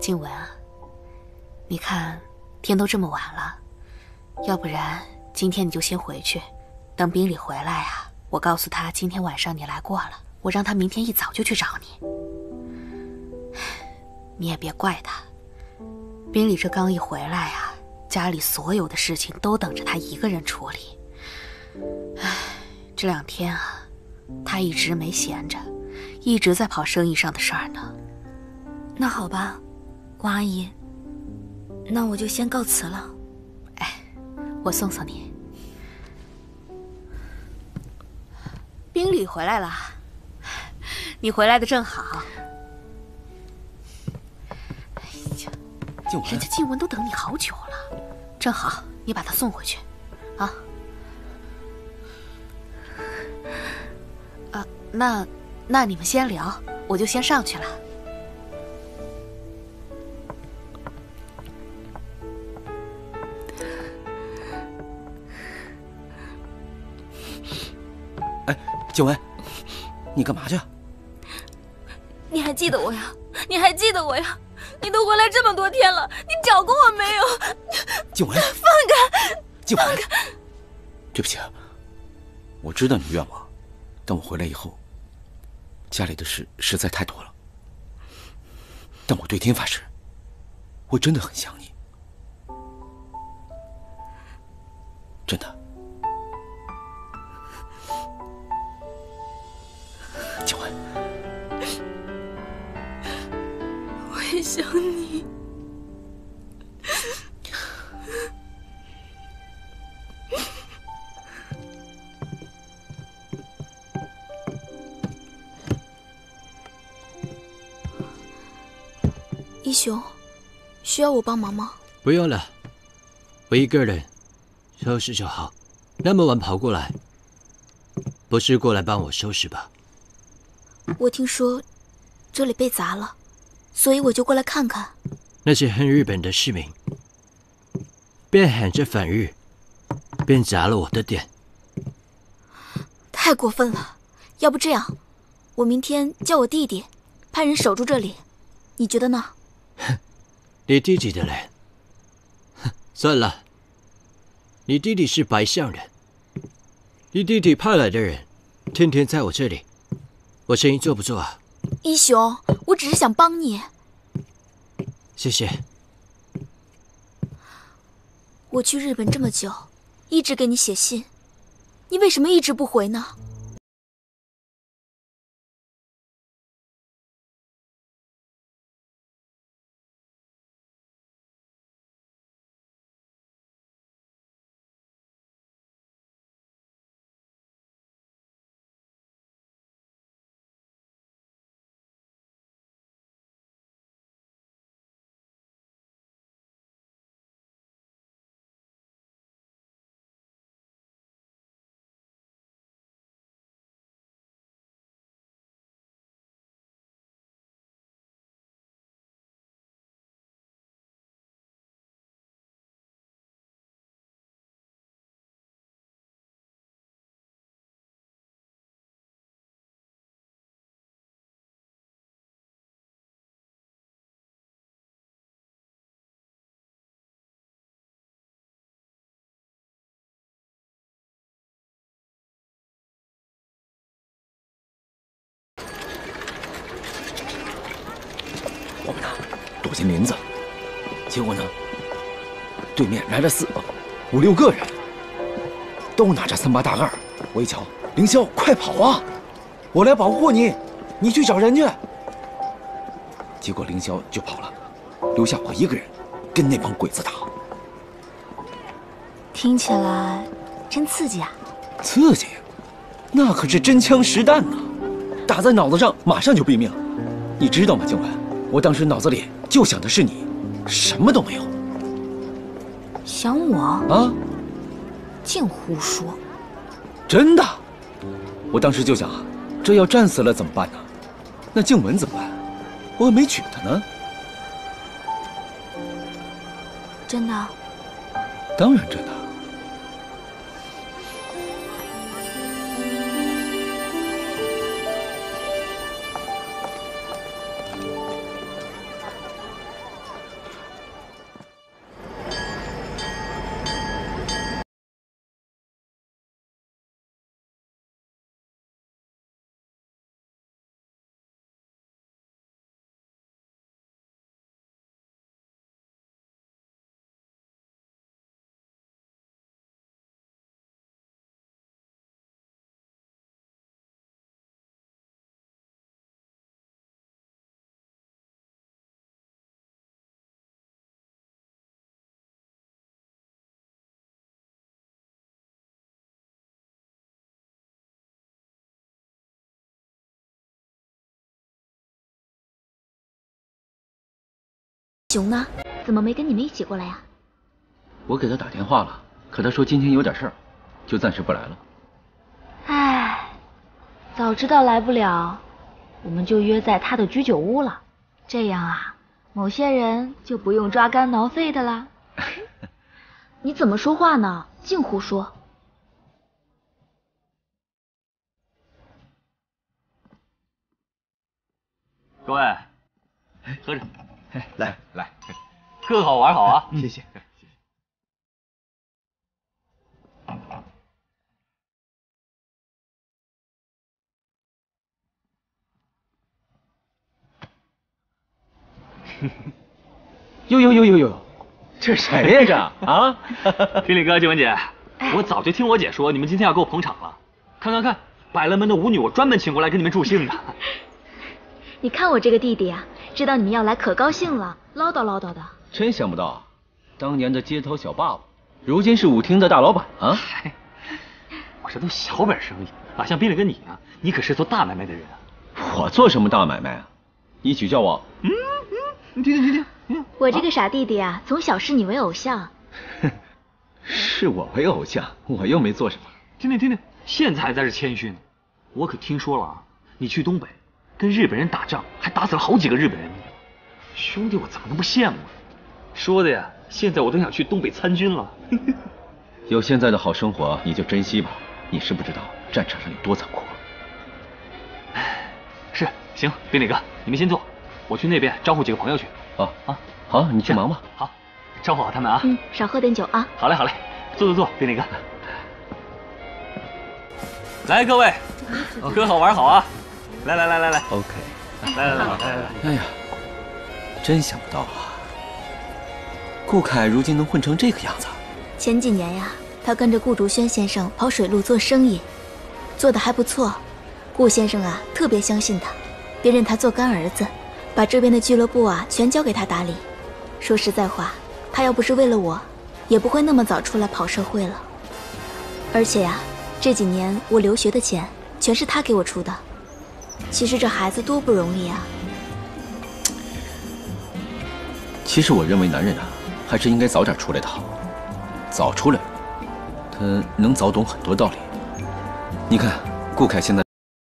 静雯啊，你看天都这么晚了，要不然今天你就先回去，等宾理回来啊，我告诉他今天晚上你来过了，我让他明天一早就去找你。你也别怪他，宾理这刚一回来啊，家里所有的事情都等着他一个人处理。唉，这2天啊，他一直没闲着，一直在跑生意上的事儿呢。 那好吧，王阿姨，那我就先告辞了。 哎，我送送你。宾理回来了，你回来的正好。哎呀， 静雯， 人家静雯都等你好久了，正好你把她送回去，啊。那你们先聊，我就先上去了。 哎，静雯，你干嘛去？ 你还记得我呀？你还记得我呀？你都回来这么多天了，你找过我没有？ 静雯， 放开！ 静雯，对不起，我知道你怨我，但我回来以后，家里的事实在太多了。但我对天发誓，我真的很想你，真的。静雯， 我也想你。一雄，需要我帮忙吗？ 不用了，我一个人收拾就好。那么晚跑过来，不是过来帮我收拾吧？ 我听说这里被砸了，所以我就过来看看。 那些恨日本的市民，便喊着反日，便砸了我的店。 太过分了！要不这样，我明天叫我弟弟派人守住这里，你觉得呢？ 你弟弟的人，算了，你弟弟是白象人，你弟弟派来的人，天天在我这里，我生意做不做啊？ 一雄，我只是想帮你。 谢谢。 我去日本这么久，一直给你写信，你为什么一直不回呢？ 我们呢，躲进林子，结果呢，对面来了4个、5、6个人，都拿着38大盖。我一瞧，凌霄，快跑啊！我来保护你，你去找人去。结果凌霄就跑了，留下我一个人跟那帮鬼子打。 听起来真刺激啊！ 刺激，那可是真枪实弹呐，打在脑子上马上就毙命。你知道吗，静雯？我当时脑子里就想的是你，什么都没有。 想我啊？ 净胡说！ 真的，我当时就想，这要战死了怎么办呢？那静雯怎么办？我没娶她呢。 真的？ 当然真的。 熊呢？怎么没跟你们一起过来呀？ 我给他打电话了，可他说今天有点事儿，就暂时不来了。 唉，早知道来不了，我们就约在他的居酒屋了。这样啊，某些人就不用抓肝挠肺的啦。你怎么说话呢？净胡说！ 各位，喝着，来，喝好玩好啊！ 谢谢。呦，这谁呀这啊？ 冰里哥、静雯姐，我早就听我姐说你们今天要给我捧场了。看，百乐门的舞女我专门请过来给你们助兴的。 你看我这个弟弟啊，知道你们要来可高兴了，唠叨的。 真想不到，当年的街头小霸王，如今是舞厅的大老板啊！ 我这都小本生意啊，像冰里哥你呢，你可是做大买卖的人啊。 我做什么大买卖啊？你取笑我？你听。 我这个傻弟弟啊，从小视你为偶像。 视我为偶像，我又没做什么。 听，现在还在这谦虚呢。我可听说了啊，你去东北跟日本人打仗，还打死了好几个日本人呢。兄弟，我怎么能不羡慕呢？说的呀，现在我都想去东北参军了。 有现在的好生活，你就珍惜吧。你是不知道战场上有多残酷。 是，行，冰里哥，你们先坐，我去那边招呼几个朋友去。 好，你去忙吧。 好，招呼好他们啊。 少喝点酒啊。 好嘞，坐，冰里哥。来，各位，喝好玩好啊！来。 OK。 来。 哎呀，真想不到啊，顾凯如今能混成这个样子。 前几年呀，他跟着顾竹轩先生跑水路做生意，做得还不错。顾先生啊，特别相信他，别认他做干儿子，把这边的俱乐部啊全交给他打理。说实在话，他要不是为了我，也不会那么早出来跑社会了。而且呀，这几年我留学的钱全是他给我出的。其实这孩子多不容易啊。 其实我认为男人啊，还是应该早点出来的好。早出来，他能早懂很多道理。你看，顾凯现在。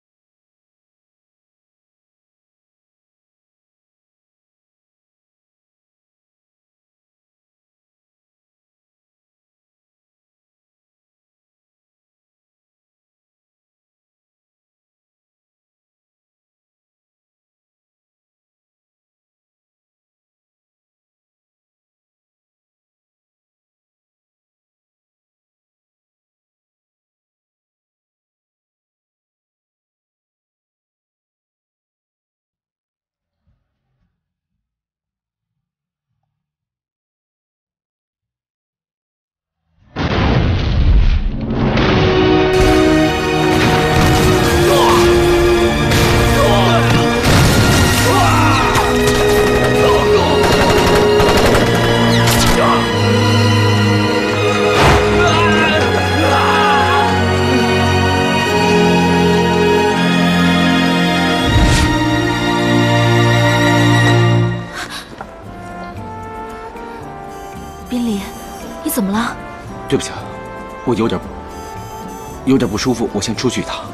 对不起啊，我有点不舒服，我先出去一趟。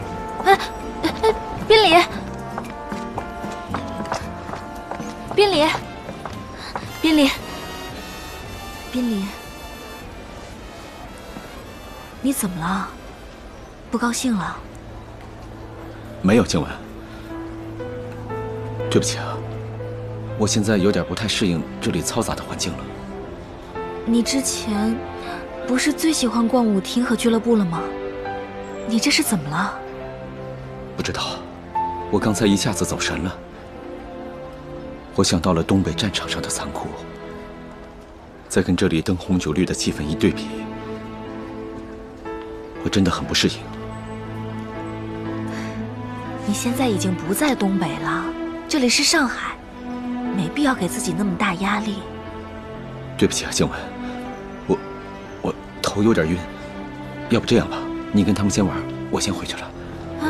宾里，你怎么了？不高兴了？ 没有，静雯。对不起啊，我现在有点不太适应这里嘈杂的环境了。 你之前不是最喜欢逛舞厅和俱乐部了吗？你这是怎么了？ 不知道，我刚才一下子走神了。我想到了东北战场上的残酷，再跟这里灯红酒绿的气氛一对比，我真的很不适应。 你现在已经不在东北了，这里是上海，没必要给自己那么大压力。 对不起啊，静雯，我头有点晕，要不这样吧，你跟他们先玩，我先回去了。啊。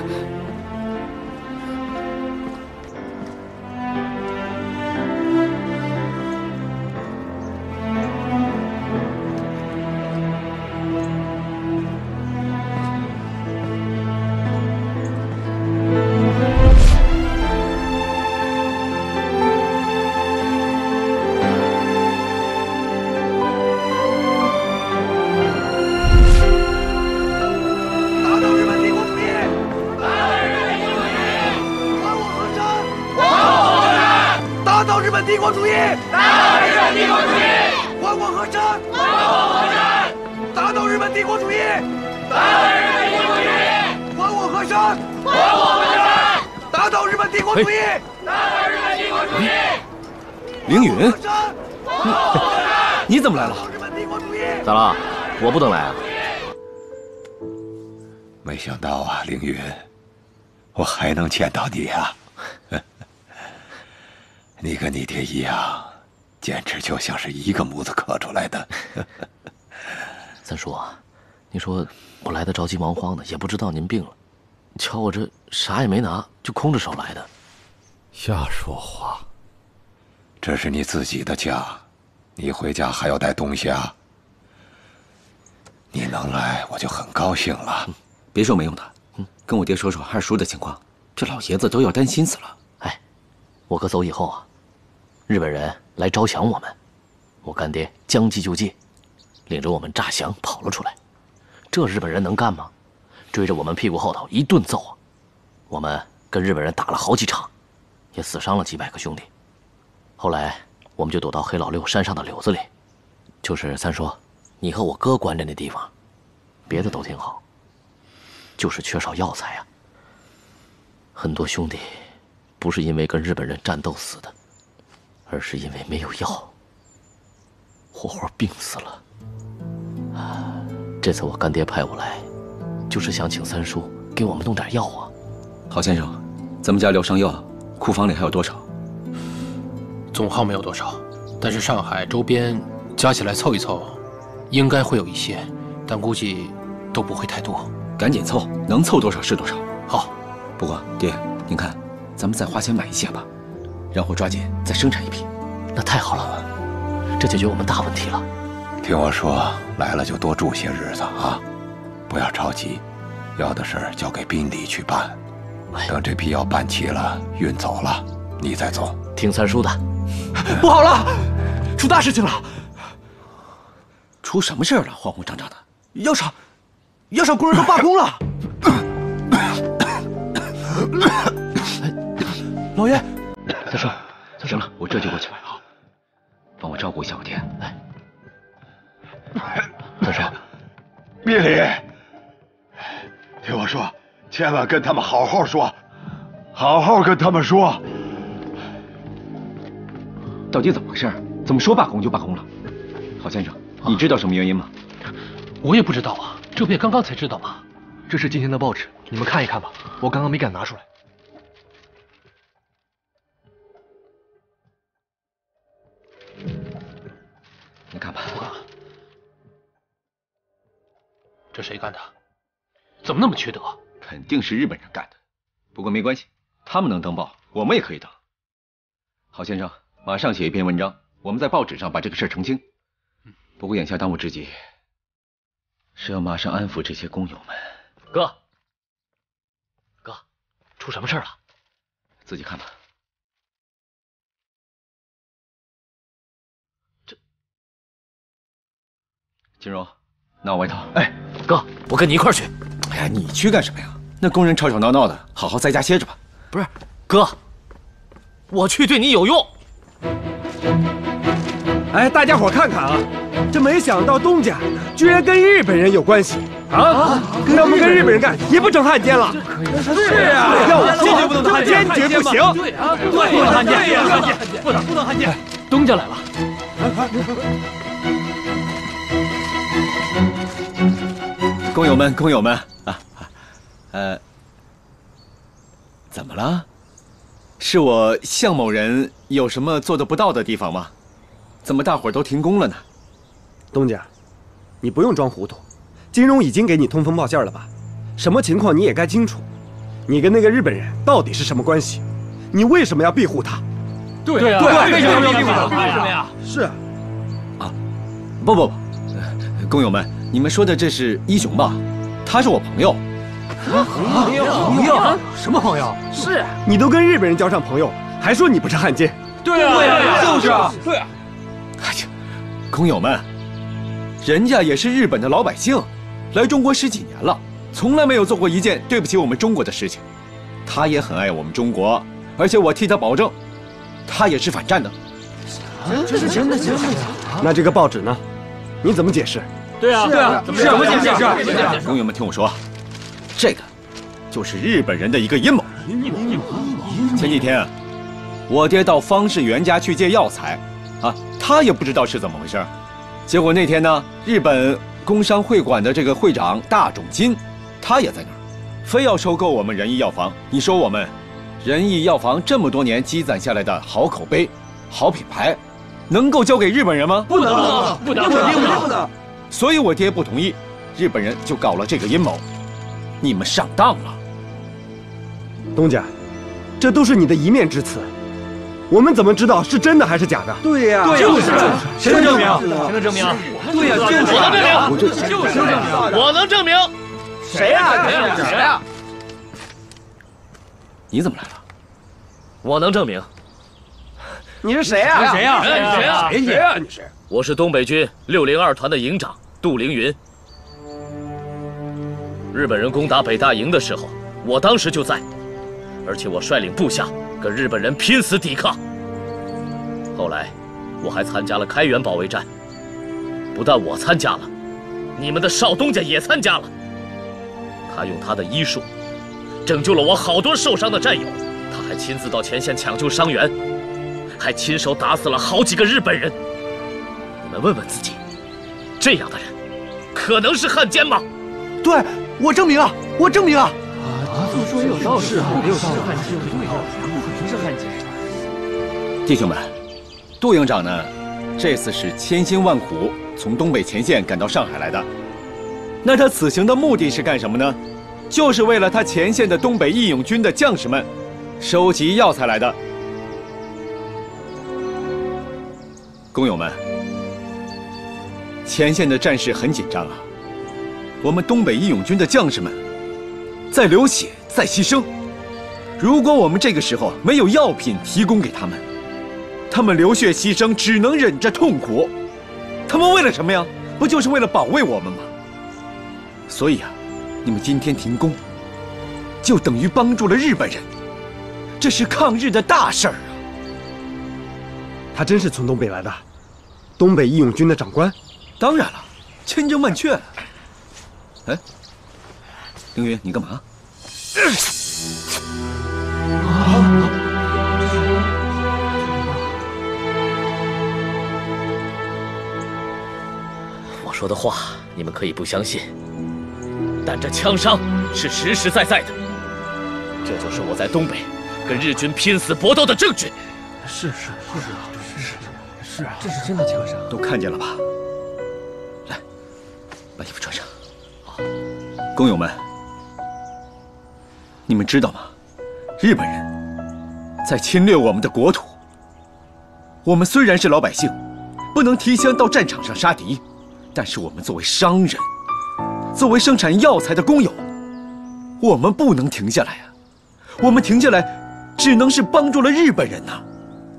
本帝国主义！打倒日本帝国主义！还我河山！还我河山！打倒日本帝国主义！打倒日本帝国主义！还我河山！还我河山！打倒日本帝国主义！打倒日本帝国主义！ 凌云，你怎么来了？ 咋了？我不能来啊？ 没想到啊，凌云，我还能见到你啊！你跟你爹一样，简直就像是一个模子刻出来的。 三叔啊，你说我来的着急忙慌的，也不知道您病了，瞧我这啥也没拿，就空着手来的。 瞎说话！这是你自己的家，你回家还要带东西啊。你能来，我就很高兴了。 别说没用的，跟我爹说说二叔的情况，这老爷子都要担心死了。 哎，我哥走以后啊，日本人来招降我们，我干爹将计就计，领着我们诈降跑了出来。这日本人能干吗？追着我们屁股后头一顿揍啊！我们跟日本人打了好几场，也死伤了几百个兄弟。后来我们就躲到黑老六山上的柳子里，就是三叔你和我哥关着那地方，别的都挺好，就是缺少药材啊。很多兄弟不是因为跟日本人战斗死的，而是因为没有药，活活病死了。这次我干爹派我来，就是想请三叔给我们弄点药啊。 郝先生，咱们家疗伤药库房里还有多少？ 总号没有多少，但是上海周边加起来凑一凑，应该会有一些，但估计都不会太多。 赶紧凑，能凑多少是多少。 好， 不过爹，您看，咱们再花钱买一些吧，然后抓紧再生产一批。 那太好了，这解决我们大问题了。 听我说，来了就多住些日子啊，不要着急，药的事交给宾里去办。等这批药办齐了，运走了，你再走。 听三叔的。 不好了，出大事情了！出什么事了？慌慌张张的，药厂工人都罢工了。老爷， 三叔， 行了，我这就过去。好，帮我照顾一下我爹。来， 三叔， 宾里，听我说，千万跟他们好好说，好好跟他们说。 到底怎么回事？怎么说罢工就罢工了？郝先生，你知道什么原因吗？ 我也不知道啊，这不也刚刚才知道吗？ 这是今天的报纸，你们看一看吧，我刚刚没敢拿出来。 你看吧。 不看。这谁干的？怎么那么缺德？ 肯定是日本人干的。不过没关系，他们能登报，我们也可以登。郝先生，马上写一篇文章，我们在报纸上把这个事儿澄清。不过眼下当务之急是要马上安抚这些工友们。 哥，出什么事了？ 自己看吧。金荣，拿我外套。 哎，哥，我跟你一块儿去。 哎呀，你去干什么呀？那工人吵吵闹闹的，好好在家歇着吧。 不是，哥，我去对你有用。 哎，大家伙看看啊，这没想到东家居然跟日本人有关系啊！要不跟日本人干，也不成汉奸了。是啊，要我坚决不能汉奸，坚决不行。 对啊，对，不能汉奸，不能汉奸。东家来了。 工友们啊，怎么了？是我向某人有什么做得不到的地方吗？怎么大伙儿都停工了呢？ 东家，你不用装糊涂，金荣已经给你通风报信了吧？什么情况你也该清楚。你跟那个日本人到底是什么关系？你为什么要庇护他？ 对啊，为什么要庇护他？为什么呀？ 是啊，不，工友们，你们说的这是一雄吧？他是我朋友。 朋友？什么朋友？是你都跟日本人交上朋友，还说你不是汉奸？ 对啊，就是啊，对啊。 哎呀，工友们，人家也是日本的老百姓，来中国10几年了，从来没有做过一件对不起我们中国的事情。他也很爱我们中国，而且我替他保证，他也是反战的， 这是真的假的？那这个报纸呢？你怎么解释？ 对啊，怎么解释？ 工友们听我说，这个就是日本人的一个阴谋。前几天啊，我爹到方士元家去借药材，啊，他也不知道是怎么回事。结果那天呢，日本工商会馆的这个会长大冢金，他也在那儿，非要收购我们仁义药房。你说我们仁义药房这么多年积攒下来的好口碑、好品牌，能够交给日本人吗？ 不能，不能。 所以我爹不同意，日本人就搞了这个阴谋。你们上当了， 东家，这都是你的一面之词，我们怎么知道是真的还是假的？ 对呀， 就是， 谁能证明？ 谁能证明？ 对呀， 我能证明。 谁呀？ 你怎么来了？ 我能证明。 你是谁呀？ 谁呀？ 你是？ 我是东北军602团的营长杜凌云。日本人攻打北大营的时候，我当时就在，而且我率领部下跟日本人拼死抵抗。后来，我还参加了开原保卫战。不但我参加了，你们的少东家也参加了。他用他的医术拯救了我好多受伤的战友，他还亲自到前线抢救伤员，还亲手打死了好几个日本人。你们问问自己，这样的人可能是汉奸吗？ 对，我证明啊！这么说也有道理，没有道理，肯定是汉奸。 弟兄们，杜营长呢，这次是千辛万苦从东北前线赶到上海来的。那他此行的目的是干什么呢？就是为了他前线的东北义勇军的将士们收集药材来的。工友们，前线的战事很紧张啊，我们东北义勇军的将士们在流血，在牺牲。如果我们这个时候没有药品提供给他们，他们流血牺牲，只能忍着痛苦。他们为了什么呀？不就是为了保卫我们吗？所以啊，你们今天停工，就等于帮助了日本人，这是抗日的大事儿啊！ 他真是从东北来的，东北义勇军的长官？ 当然了，千真万确。哎，凌云，你干嘛？ 我说的话你们可以不相信，但这枪伤是实实在在的，这就是我在东北跟日军拼死搏斗的证据。 是，这是真的枪伤， 都看见了吧？来，把衣服穿上。工友们，你们知道吗？日本人在侵略我们的国土。我们虽然是老百姓，不能提枪到战场上杀敌，但是我们作为商人，作为生产药材的工友，我们不能停下来啊！我们停下来，只能是帮助了日本人呐。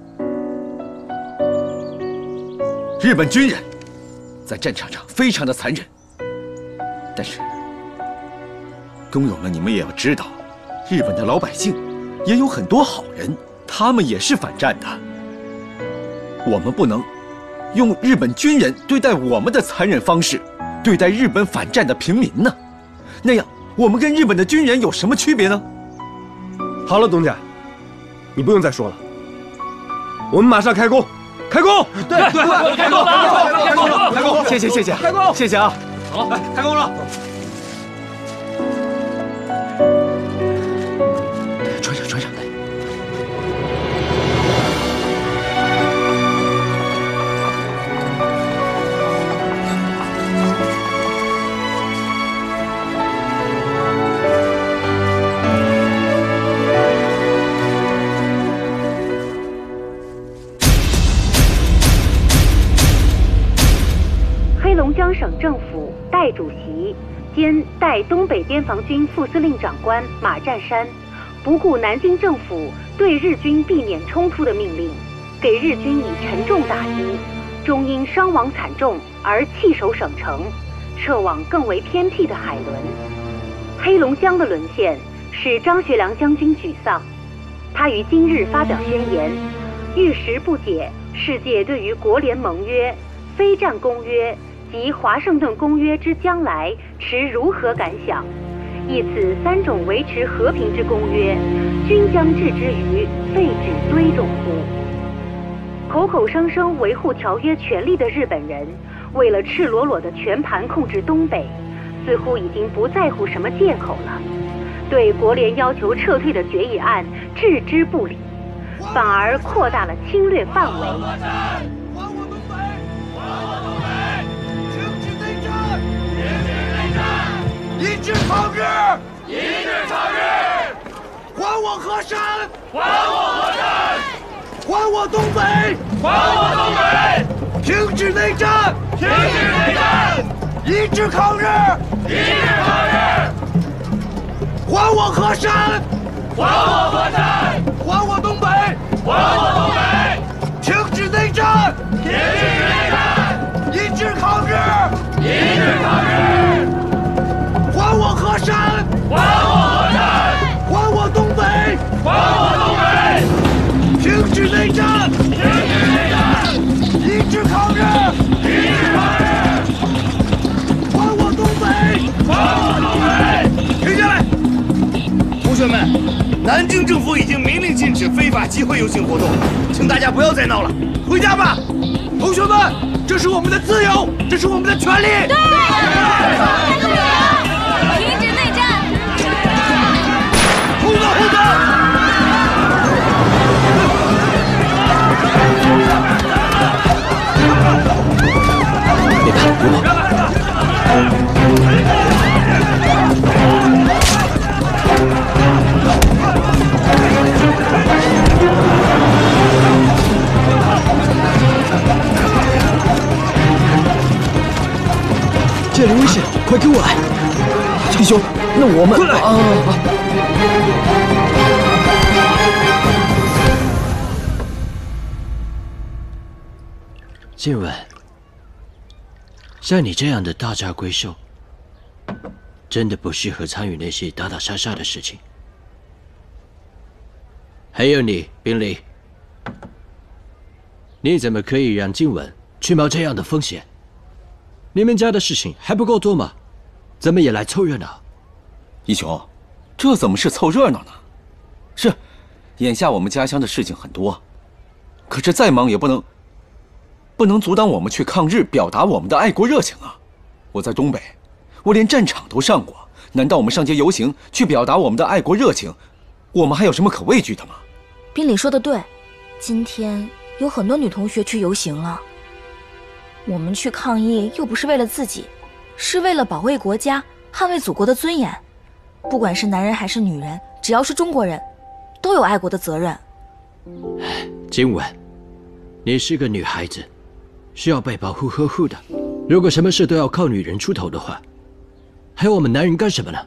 日本军人在战场上非常的残忍，但是工友们，你们也要知道，日本的老百姓也有很多好人，他们也是反战的。我们不能用日本军人对待我们的残忍方式对待日本反战的平民呢？那样我们跟日本的军人有什么区别呢？ 好了，东家，你不用再说了，我们马上开工。开工！ 对，开工！ 谢谢， 开工！ 谢谢啊！ 好，来开工了。 穿上。 黑龙江省政府代主席兼代东北边防军副司令长官马占山，不顾南京政府对日军避免冲突的命令，给日军以沉重打击，终因伤亡惨重而弃守省城，撤往更为偏僻的海伦。黑龙江的沦陷使张学良将军沮丧，他于今日发表宣言，玉石不解世界对于国联盟约、非战公约及华盛顿公约之将来持如何感想？以此3种维持和平之公约，均将置之于废纸堆中乎？口口声声维护条约权利的日本人，为了赤裸裸的全盘控制东北，似乎已经不在乎什么借口了，对国联要求撤退的决议案置之不理，反而扩大了侵略范围。 还我东北！还我东北！停止内战！停止内战！一致抗日！一致抗日！还我河山！还我河山！还我东北！还我东北！停止内战！停止内战！一致抗日！一致抗日！还我河山！还我河山！还我东北！还我东北！停止内战！停止内战！一致抗日！一致抗日！还我河山！还我河山！还我东北！还我东北！停止内战！停止内战！一致抗日！一致抗日！还我东北！还我东北！停下来！同学们，南京政府已经明令禁止非法集会游行活动，请大家不要再闹了，回家吧。同学们，这是我们的自由，这是我们的权利。对， 停止内战！ 胡总，胡总！ 别看我。 这里危险，快跟我来！ 弟兄，那我们快来！静文，像你这样的大家闺秀，真的不适合参与那些打打杀杀的事情。还有你，宾利，你怎么可以让静文去冒这样的风险？你们家的事情还不够多吗？怎么也来凑热闹？ 一雄，这怎么是凑热闹呢？是，眼下我们家乡的事情很多，可是再忙也不能阻挡我们去抗日，表达我们的爱国热情啊！我在东北，我连战场都上过，难道我们上街游行去表达我们的爱国热情，我们还有什么可畏惧的吗？ 宾理说的对，今天有很多女同学去游行了。我们去抗议又不是为了自己，是为了保卫国家，捍卫祖国的尊严。不管是男人还是女人，只要是中国人，都有爱国的责任。 静文，你是个女孩子，需要被保护呵护的。如果什么事都要靠女人出头的话，还有我们男人干什么呢？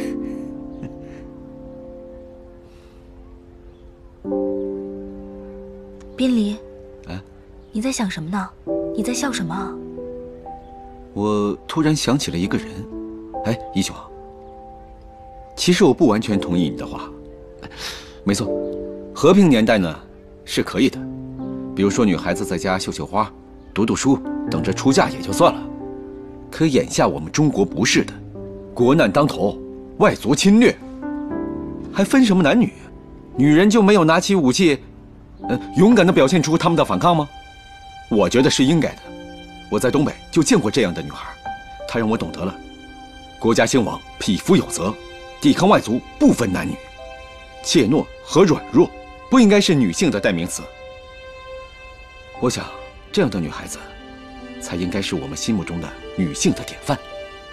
宾离，你在想什么呢？你在笑什么啊？ 我突然想起了一个人。哎，一雄，其实我不完全同意你的话。没错，和平年代呢是可以的，比如说女孩子在家绣绣花、读读书，等着出嫁也就算了。可眼下我们中国不是的，国难当头，外族侵略，还分什么男女？女人就没有拿起武器，勇敢地表现出他们的反抗吗？我觉得是应该的。我在东北就见过这样的女孩，她让我懂得了国家兴亡，匹夫有责，抵抗外族不分男女，怯懦和软弱不应该是女性的代名词。我想，这样的女孩子才应该是我们心目中的女性的典范。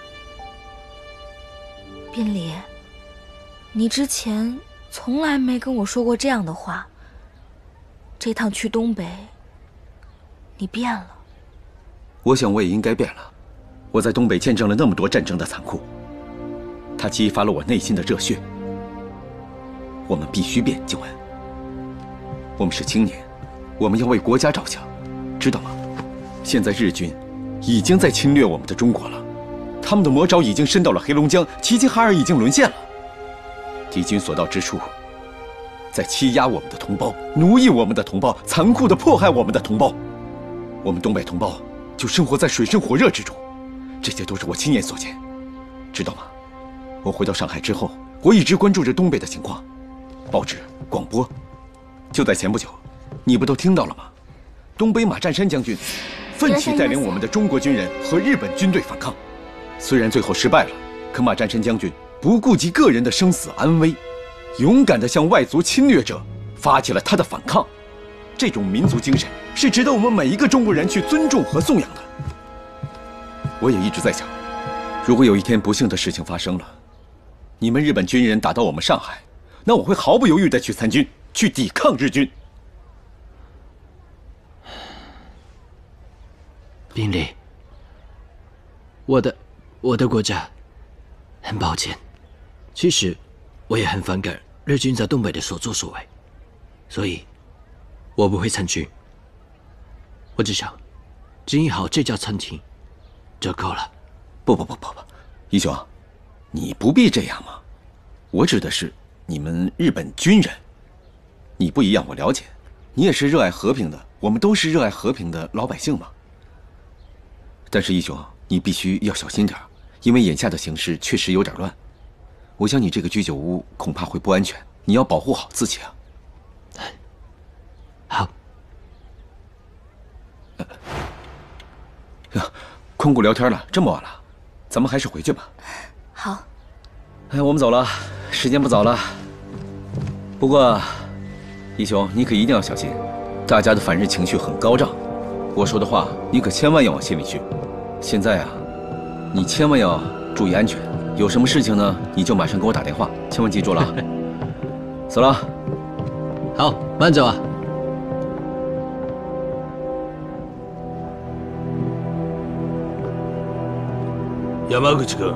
宾离，你之前从来没跟我说过这样的话。这趟去东北，你变了。 我想我也应该变了。我在东北见证了那么多战争的残酷，它激发了我内心的热血。我们必须变，静文。我们是青年，我们要为国家着想，知道吗？现在日军已经在侵略我们的中国了，他们的魔爪已经伸到了黑龙江，齐齐哈尔已经沦陷了。敌军所到之处， 在欺压我们的同胞，奴役我们的同胞，残酷地迫害我们的同胞。我们东北同胞就生活在水深火热之中，这些都是我亲眼所见，知道吗？我回到上海之后，我一直关注着东北的情况，报纸、广播。就在前不久，你不都听到了吗？东北马占山将军奋起带领我们的中国军人和日本军队反抗，虽然最后失败了，可马占山将军不顾及个人的生死安危，勇敢地向外族侵略者发起了他的反抗。这种民族精神是值得我们每一个中国人去尊重和颂扬的。我也一直在想，如果有一天不幸的事情发生了，你们日本军人打到我们上海，那我会毫不犹豫地去参军，去抵抗日军。 宾利，我的国家，很抱歉，其实我也很反感日军在东北的所作所为，所以我不会参军。我只想经营好这家餐厅就够了。 不，一雄，你不必这样嘛。我指的是你们日本军人，你不一样，我了解，你也是热爱和平的，我们都是热爱和平的老百姓嘛。但是一雄，你必须要小心点，因为眼下的形势确实有点乱。我想你这个居酒屋恐怕会不安全，你要保护好自己啊。 好。 空谷聊天了，这么晚了，咱们还是回去吧。 好。 哎，我们走了，时间不早了。不过，一雄，你可一定要小心，大家的反日情绪很高涨，我说的话你可千万要往心里去。现在啊，你千万要注意安全，有什么事情呢，你就马上给我打电话，千万记住了啊。走了。 好，慢走啊。 山口君。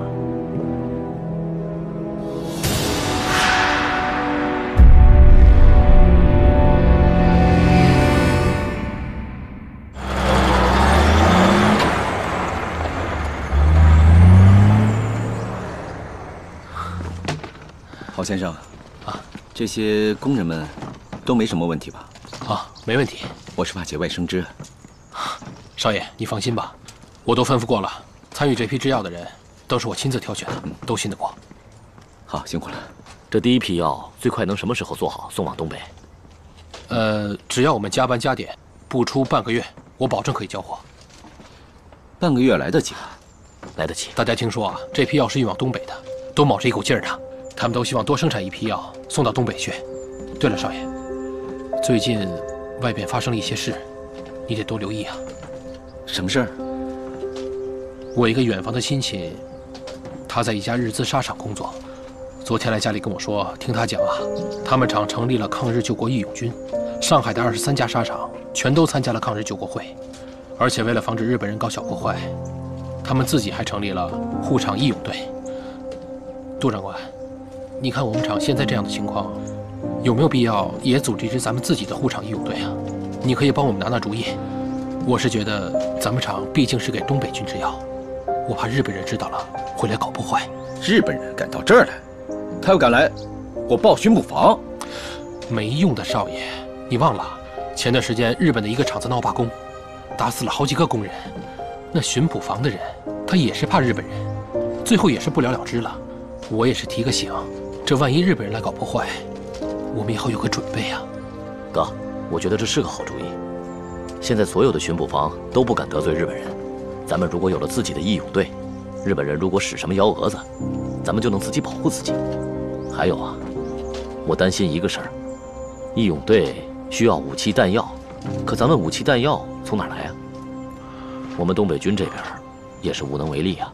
郝先生，这些工人们都没什么问题吧？ 没问题。 我是怕节外生枝。 少爷，你放心吧，我都吩咐过了，参与这批制药的人都是我亲自挑选的，都信得过。 好，辛苦了。 这第一批药最快能什么时候做好送往东北？ 只要我们加班加点，不出半个月，我保证可以交货。 半个月来得及吗？ 来得及。 大家听说啊，这批药是运往东北的，都卯着一股劲儿呢。他们都希望多生产一批药送到东北去。对了，少爷，最近外边发生了一些事，你得多留意啊。 什么事儿？ 我一个远房的亲戚，他在一家日资纱厂工作。昨天来家里跟我说，听他讲啊，他们厂成立了抗日救国义勇军，上海的23家纱厂全都参加了抗日救国会，而且为了防止日本人搞小破坏，他们自己还成立了护厂义勇队。杜长官，你看我们厂现在这样的情况，有没有必要也组织一支咱们自己的护厂义勇队啊？你可以帮我们拿主意。我是觉得咱们厂毕竟是给东北军制药，我怕日本人知道了会来搞破坏。 日本人敢到这儿来，他要敢来，我报巡捕房。 没用的，少爷，你忘了前段时间日本的一个厂子闹罢工，打死了好几个工人。那巡捕房的人他也是怕日本人，最后也是不了了之了。我也是提个醒，这万一日本人来搞破坏，我们也好有个准备啊。 哥，我觉得这是个好主意。现在所有的巡捕房都不敢得罪日本人，咱们如果有了自己的义勇队，日本人如果使什么幺蛾子，咱们就能自己保护自己。还有啊，我担心一个事儿，义勇队需要武器弹药，可咱们武器弹药从哪儿来啊？我们东北军这边也是无能为力啊。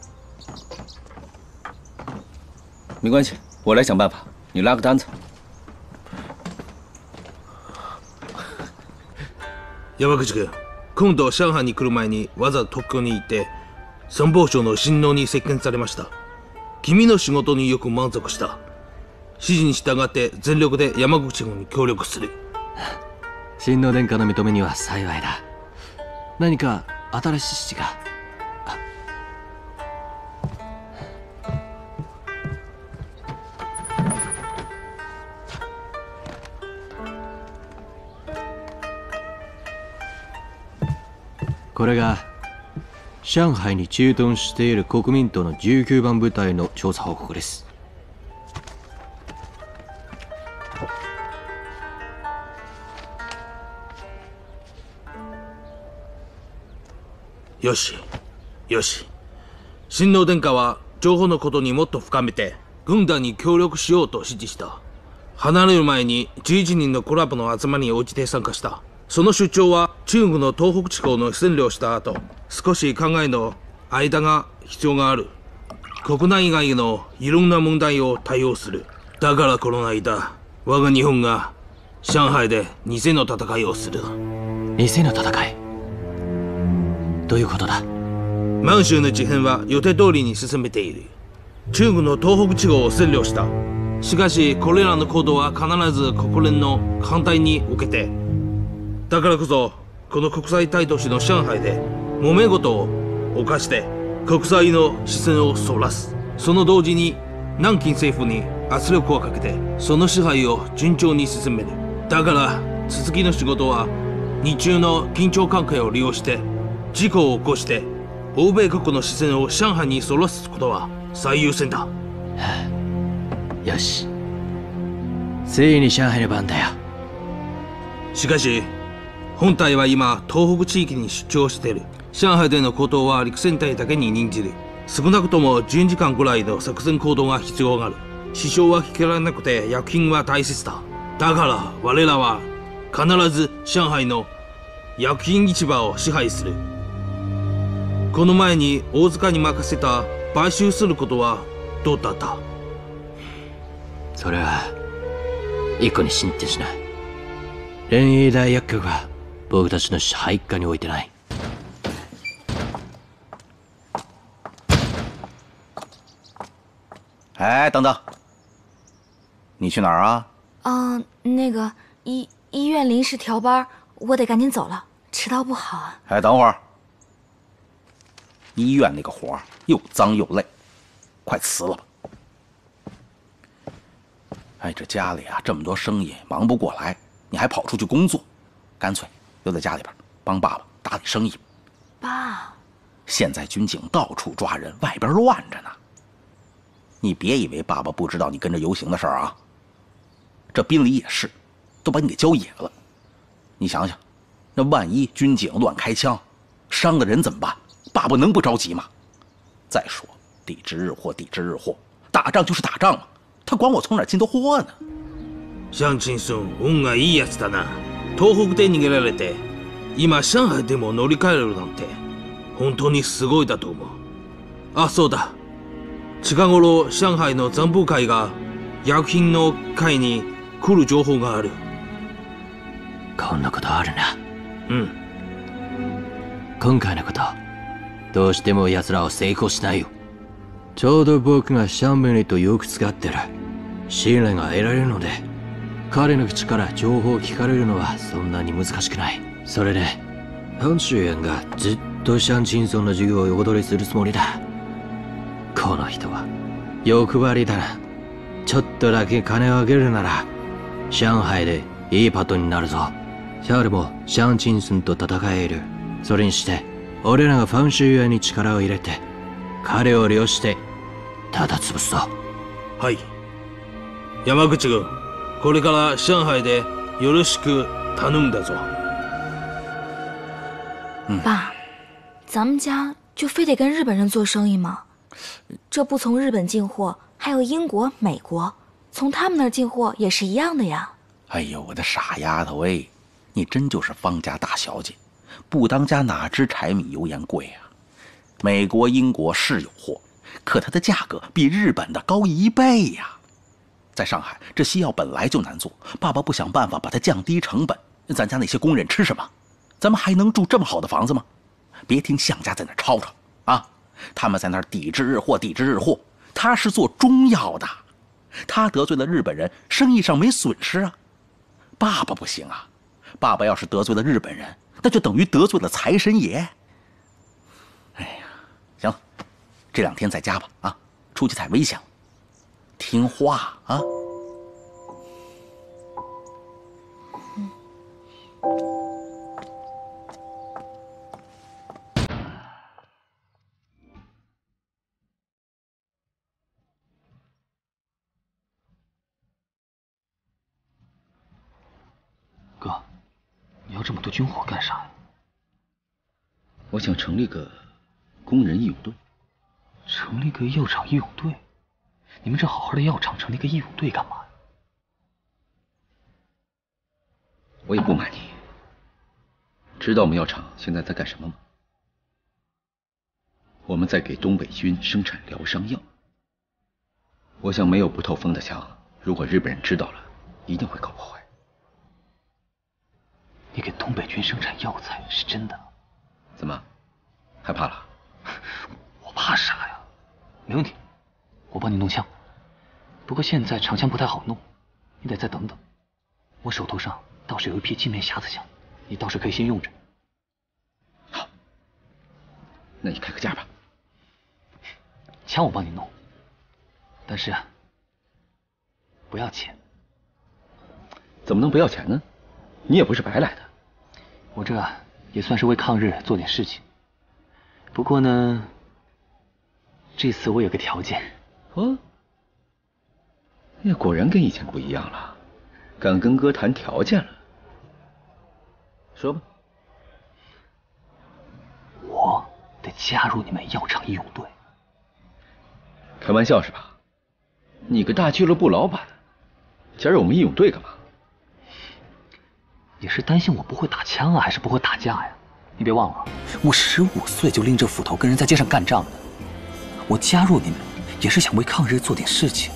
没关系，我来想办法，你拉个单子。 山口君、今度上海に来る前にわざと東京に行って参謀省の親王に接見されました。君の仕事によく満足した。指示に従って全力で山口君に協力する。 親王殿下の認めには幸いだ。何か新しい指示が。 これが上海に駐屯している国民党の19番部隊の調査報告です。 よし、よし。親王殿下は情報のことにもっと深めて軍団に協力しようと指示した。離れる前に11人のコラボの集まりに応じて参加した。その主張は中国の東北地方の占領した後、少し考えの間が必要がある。国内外のいろんな問題を対応する。だからこの間、我が日本が上海で偽の戦いをする。 偽の戦い？どういうことだ？ 満州の事変は予定通りに進めている。中国の東北地方を占領した。しかしこれらの行動は必ず国連の反対に受けて、だからこそこの国際大都市の上海で揉め事を犯して国際の視線をそらす。その同時に南京政府に圧力をかけてその支配を順調に進める。だから続きの仕事は日中の緊張関係を利用して事故を起こして欧米国の視線を上海にそらすことは最優先だ。 よし、ついに上海の番だよ。 しかし本隊は今東北地域に出張している。上海での行動は陸戦隊だけに任じる。少なくとも10時間ぐらいの作戦行動が必要がある。支障は引けられなくて薬品は大切だ。だから我らは必ず上海の薬品市場を支配する。この前に大塚に任せた買収することはどうだった？ それは一個に進展しない。連営大薬局は僕たちの支配下に置いてない。 哎，等等，你去哪儿啊？ 那个医院临时调班，我得赶紧走了，迟到不好啊。 哎，等会儿，医院那个活儿又脏又累，快辞了吧。哎，这家里啊这么多生意，忙不过来，你还跑出去工作，干脆留在家里边帮爸爸打理生意。 爸， 现在军警到处抓人，外边乱着呢。你别以为爸爸不知道你跟着游行的事儿啊！这宾里也是，都把你给交野了。你想想，那万一军警乱开枪，伤了人怎么办？爸爸能不着急吗？再说地之日货，地之日货，打仗就是打仗嘛，他管我从哪进的货呢？ シチンソン、運がいいやつだな。東北で逃げられて、今上海でも乗り換えるなんて、本当にすごいだと思う。あ、そうだ。近頃上海の残部会が薬品の会に来る情報がある。 こんなことあるな。 うん。 今回のことどうしても奴らを成功しないよ。ちょうど僕がシャンベリとよく使ってる。信頼が得られるので、彼の口から情報を聞かれるのはそんなに難しくない。それで本州園がずっとシャンチンソンの授業を横取りするつもりだ。この人は欲張りだな。ちょっとだけ金をあげるなら上海でいいパトになるぞ。シャールもシャンチンソンと戦える。それにして俺らがファンシュユアに力を入れて彼を利用してただ潰すぞ。 はい、山口君、これから上海でよろしく頼んだぞ。 爸，咱们家就非得跟日本人做生意吗？这不从日本进货，还有英国、美国，从他们那儿进货也是一样的呀。 哎呦，我的傻丫头喂，你真就是方家大小姐，不当家哪知柴米油盐贵啊！美国、英国是有货，可它的价格比日本的高1倍呀。在上海，这西药本来就难做，爸爸不想办法把它降低成本，咱家那些工人吃什么？咱们还能住这么好的房子吗？别听项家在那吵吵啊！他们在那儿抵制日货，抵制日货。他是做中药的，他得罪了日本人，生意上没损失啊。爸爸不行啊，爸爸要是得罪了日本人，那就等于得罪了财神爷。哎呀，行了，这2天在家吧啊，出去太危险了，听话啊。 哥，你要这么多军火干啥呀？ 我想成立个工人义勇队。 成立个药厂义勇队？你们这好好的药厂成立个义勇队干嘛呀？ 我也不瞒你，知道我们药厂现在在干什么吗？我们在给东北军生产疗伤药。我想没有不透风的墙，如果日本人知道了，一定会搞破坏。 你给东北军生产药材是真的？ 怎么，害怕了？ 我怕啥呀？没问题，我帮你弄枪。不过现在长枪不太好弄，你得再等等。我手头上倒是有一批镜面匣子枪，你倒是可以先用着。 好，那你开个价吧。 枪我帮你弄，但是不要钱。 怎么能不要钱呢？你也不是白来的。 我这也算是为抗日做点事情。不过呢，这次我有个条件。 哦，那果然跟以前不一样了，敢跟哥谈条件了。说吧。 我得加入你们药厂义勇队。 开玩笑是吧？你个大俱乐部老板，加入我们义勇队干嘛？ 你是担心我不会打枪啊，还是不会打架呀？你别忘了， 我15岁就拎着斧头跟人在街上干仗的。我加入你们也是想为抗日做点事情。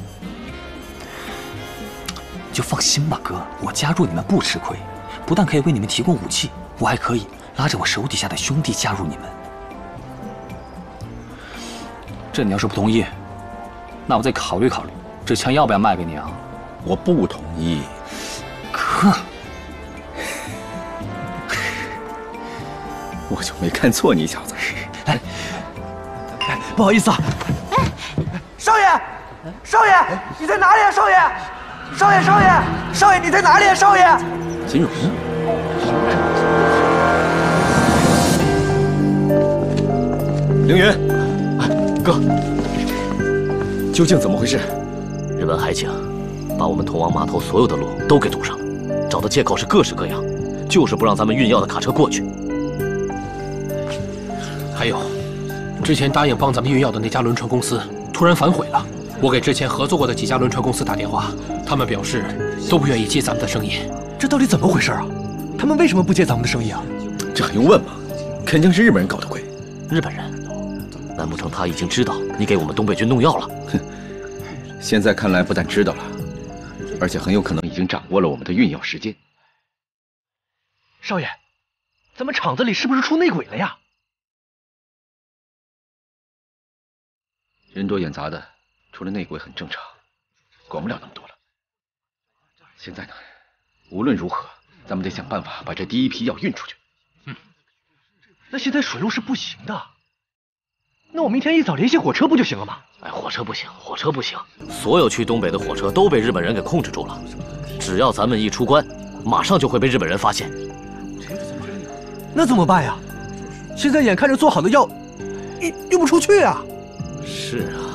就放心吧，哥，我加入你们不吃亏，不但可以为你们提供武器，我还可以拉着我手底下的兄弟加入你们。这你要是不同意，那我再考虑考虑，这枪要不要卖给你啊？ 我不同意。 哥， 我就没看错你小子。 来，不好意思啊。 少爷，少爷，你在哪里啊？少爷，少爷，少爷，少爷，你在哪里啊？少爷， 秦勇，凌云， 哥， 究竟怎么回事？ 日本海警把我们通往码头所有的路都给堵上了，找的借口是各式各样，就是不让咱们运药的卡车过去。 还有，之前答应帮咱们运药的那家轮船公司突然反悔了。我给之前合作过的几家轮船公司打电话，他们表示都不愿意接咱们的生意。 这到底怎么回事啊？他们为什么不接咱们的生意啊？ 这还用问吗？肯定是日本人搞的鬼。 日本人？难不成他已经知道你给我们东北军弄药了？ 哼，现在看来不但知道了，而且很有可能已经掌握了我们的运药时间。 少爷，咱们厂子里是不是出内鬼了呀？ 人多眼杂的，除了内鬼很正常，管不了那么多了。现在呢，无论如何，咱们得想办法把这第一批药运出去。 那现在水路是不行的，那我明天一早联系火车不就行了吗？ 哎，火车不行，火车不行，所有去东北的火车都被日本人给控制住了。只要咱们一出关，马上就会被日本人发现。 那怎么办呀？现在眼看着做好的药运不出去啊！ 是啊，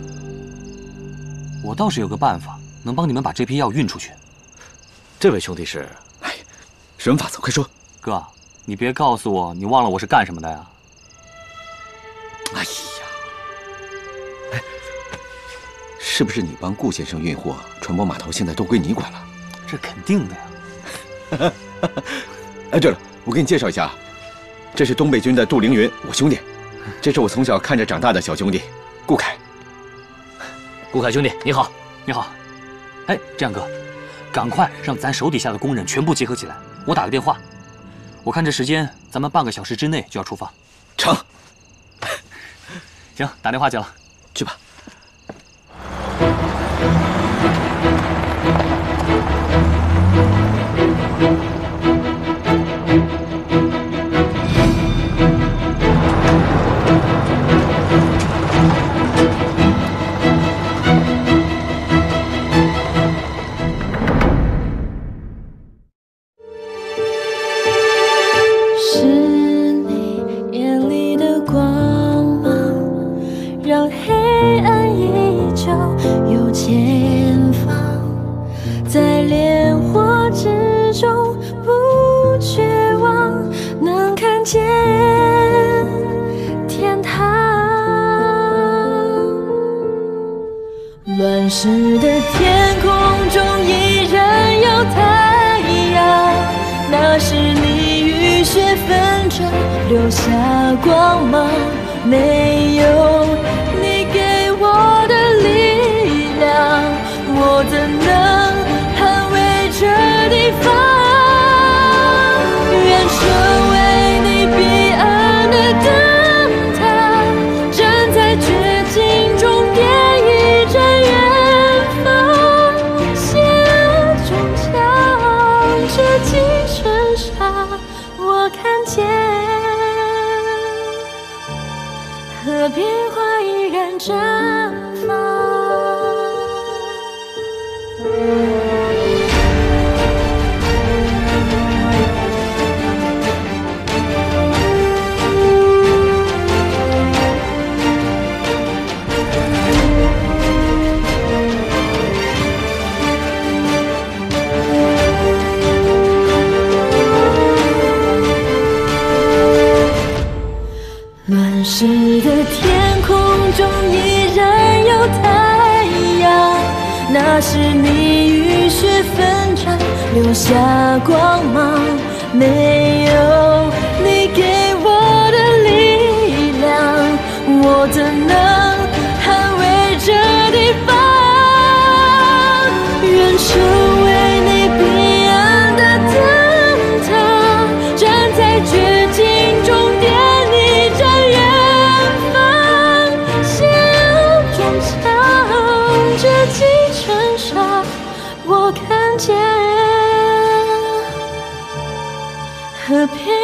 我倒是有个办法，能帮你们把这批药运出去。 这位兄弟是？ 哎，什么法子？快说！ 哥，你别告诉我你忘了我是干什么的呀？ 哎呀，哎，是不是你帮顾先生运货？船舶码头现在都归你管了？ 这肯定的呀。 哎，对了，我给你介绍一下，这是东北军的杜凌云，我兄弟。这是我从小看着长大的小兄弟，顾凯。 顾凯兄弟，你好， 你好。哎，这样哥，赶快让咱手底下的工人全部集合起来，我打个电话。我看这时间，咱们半个小时之内就要出发。 成。 行，打电话去了， 去吧。 是你眼里的光芒，让黑暗中不绝望，能看见天堂。乱世的天空中依然有太阳，那是你浴血奋战留下光芒，没有你给我的力量，我怎能捍卫这地方？愿成为你彼岸的灯塔，站在绝境中点一盏远方，邪恶中将这击沉沙，我看见河边花依然绽放。乱世的天空中依然有太阳，那是你浴血奋战留下光芒，没有你给我的力量，我怎能捍卫这地方？愿成为你彼岸的灯塔，站在绝境中点一盏远方，邪恶中将这击沉沙，我看见河边